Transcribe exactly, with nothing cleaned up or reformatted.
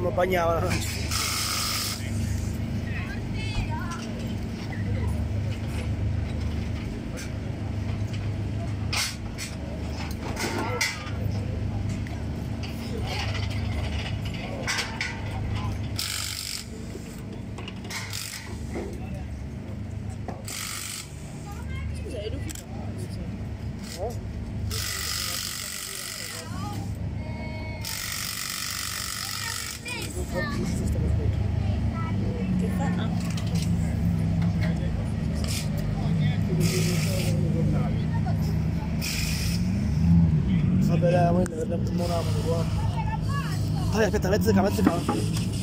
non bagnavano. Che fa? Ah. Va bene, per un amore qua. Dai, aspetta, mezzo ca, mezzo ca.